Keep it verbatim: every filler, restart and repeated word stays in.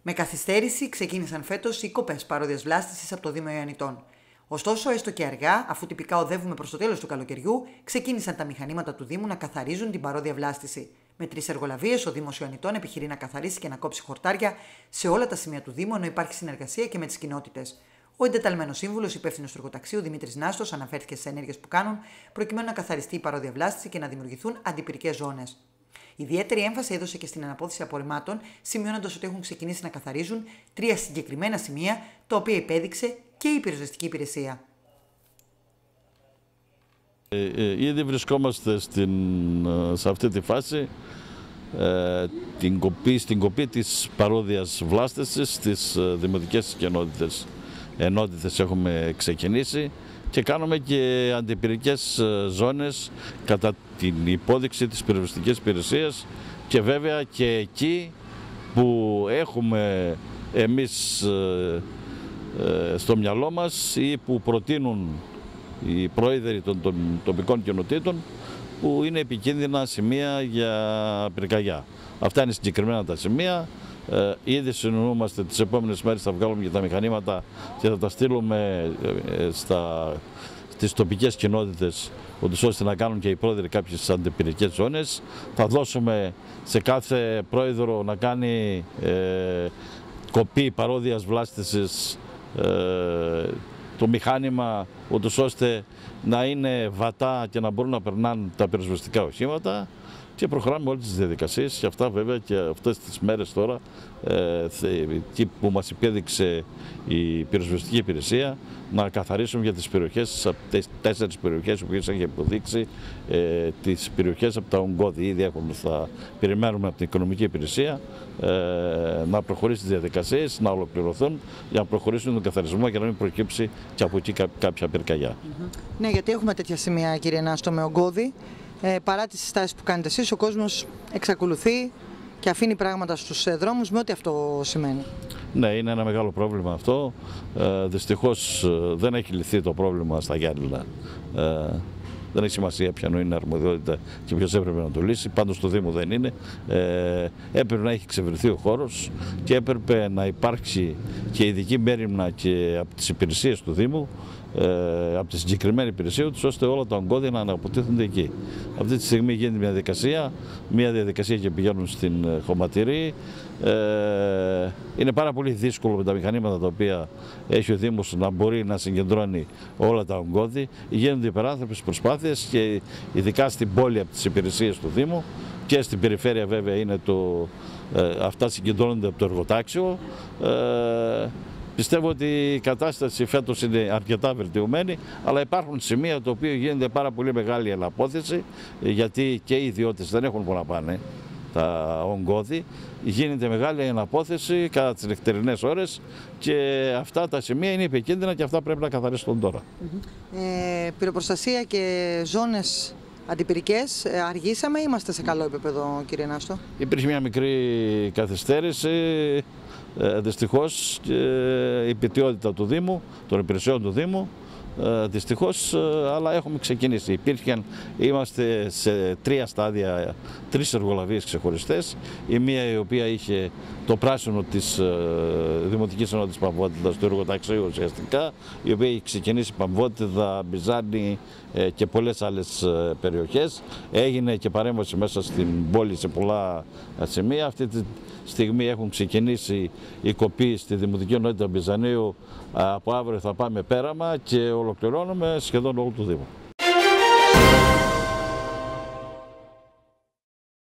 Με καθυστέρηση ξεκίνησαν φέτος οι κοπές παρόδιας βλάστησης από το Δήμο Ιωαννιτών. Ωστόσο, έστω και αργά, αφού τυπικά οδεύουμε προς το τέλος του καλοκαιριού, ξεκίνησαν τα μηχανήματα του Δήμου να καθαρίζουν την παρόδια βλάστηση. Με τρεις εργολαβίες, ο Δήμος Ιωαννιτών επιχειρεί να καθαρίσει και να κόψει χορτάρια σε όλα τα σημεία του Δήμου, ενώ υπάρχει συνεργασία και με τις κοινότητες. Ο εντεταλμένος σύμβουλος υπεύθυνος του εργοταξίου Δημήτρης Νάστος αναφέρθηκε στις ενέργειες που κάνουν προκειμένου να καθαριστεί η παρόδια βλάστηση και να δημιουργηθούν αντιπυρικές ζώνες. Ιδιαίτερη έμφαση έδωσε και στην αναπόθεση απορριμμάτων, σημειώνοντας ότι έχουν ξεκινήσει να καθαρίζουν τρία συγκεκριμένα σημεία, τα οποία υπέδειξε και η πυροσβεστική υπηρεσία. Ε, ήδη βρισκόμαστε στην, σε αυτή τη φάση, ε, την κοπή, στην κοπή της παρόδιας βλάστησης στις δημοτικές κοινότητες. Ενότητες έχουμε ξεκινήσει και κάνουμε και αντιπυρικές ζώνες κατά την υπόδειξη της πυροσβεστικής υπηρεσίας και βέβαια και εκεί που έχουμε εμείς στο μυαλό μας ή που προτείνουν οι πρόεδροι των, των τοπικών κοινοτήτων που είναι επικίνδυνα σημεία για πυρκαγιά. Αυτά είναι συγκεκριμένα τα σημεία. Ε, ήδη συνεννοούμαστε, τις επόμενες μέρες θα βγάλουμε για τα μηχανήματα και θα τα στείλουμε ε, στα, στις τοπικές κοινότητες, ώστε να κάνουν και οι πρόεδροι κάποιες αντιπυρικές ζώνες. Θα δώσουμε σε κάθε πρόεδρο να κάνει ε, κοπή παρόδιας βλάστησης ε, το μηχάνημα, ώστε να είναι βατά και να μπορούν να περνάνε τα πυροσβεστικά οχήματα. Και προχωράμε όλες τις διαδικασίες και αυτά βέβαια και αυτές τις μέρες τώρα εκεί που μας υπέδειξε η πυροσβεστική υπηρεσία να καθαρίσουμε για τις περιοχές, από τις τέσσερις περιοχές που έχει υποδείξει, ε, τις περιοχές από τα ογκώδη. Ήδη έχουμε, θα περιμένουμε από την οικονομική υπηρεσία ε, να προχωρήσει τις διαδικασίες, να ολοκληρωθούν για να προχωρήσουν τον καθαρισμό και να μην προκύψει και από εκεί κάποια πυρκαγιά. Mm-hmm. Ναι, γιατί έχουμε τέτοια σημεία, κύριε Νάστο, με ογκώδη. Ε, παρά τις συστάσεις που κάνετε εσείς, ο κόσμος εξακολουθεί και αφήνει πράγματα στους δρόμους με ό,τι αυτό σημαίνει. Ναι, είναι ένα μεγάλο πρόβλημα αυτό. Ε, δυστυχώς δεν έχει λυθεί το πρόβλημα στα Γιάννηλα. Ε, δεν έχει σημασία ποιανού είναι αρμοδιότητα και ποιος έπρεπε να το λύσει. Πάντως στο Δήμο δεν είναι. Ε, έπρεπε να έχει εξευρεθεί ο χώρος και έπρεπε να υπάρξει και ειδική μέριμνα και από τις υπηρεσίες του Δήμου, Ε, από τη συγκεκριμένη υπηρεσία τους, ώστε όλα τα ογκώδια να αναποτίθενται εκεί. Αυτή τη στιγμή γίνεται μια διαδικασία, μια διαδικασία και πηγαίνουν στην χωματηρή. Ε, είναι πάρα πολύ δύσκολο με τα μηχανήματα τα οποία έχει ο Δήμος να μπορεί να συγκεντρώνει όλα τα ογκώδια. Γίνονται υπεράνθρωπες προσπάθειες και ειδικά στην πόλη από τις υπηρεσίες του Δήμου και στην περιφέρεια βέβαια είναι το, ε, αυτά συγκεντρώνονται από το εργοτάξιο. Ε, Πιστεύω ότι η κατάσταση φέτος είναι αρκετά βελτιωμένη, αλλά υπάρχουν σημεία το οποίο γίνεται πάρα πολύ μεγάλη αναπόθεση, γιατί και οι ιδιώτες δεν έχουν που να πάνε τα ογκώδη. Γίνεται μεγάλη αναπόθεση κατά τις νυχτερινές ώρες και αυτά τα σημεία είναι επικίνδυνα και αυτά πρέπει να καθαριστούν τώρα. Mm-hmm. ε, πυροπροστασία και ζώνες αντιπυρικές, αργήσαμε ή είμαστε σε καλό επίπεδο, κύριε Νάστο? Υπήρχε μια μικρή καθυστέρηση. Ε, δυστυχώς ε, η ποιότητα του Δήμου, των υπηρεσιών του Δήμου, ε, δυστυχώς, ε, αλλά έχουμε ξεκινήσει. Υπήρχαν, είμαστε σε τρία στάδια, τρεις εργολαβίες ξεχωριστές. Η μία η οποία είχε το πράσινο της ε, Δημοτικής Ενότητας Παμβότητας, του εργοταξίου ουσιαστικά, η οποία έχει ξεκινήσει Παμβότητα, Μπιζάνη ε, και πολλές άλλες ε, περιοχές. Έγινε και παρέμβαση μέσα στην πόλη σε πολλά σημεία. Αυτή τη στιγμή έχουν ξεκινήσει η κοπή στη Δημοτική Ενότητα Μπιζανίου. Από αύριο θα πάμε πέραμα και ολοκληρώνουμε σχεδόν όλο το Δήμο.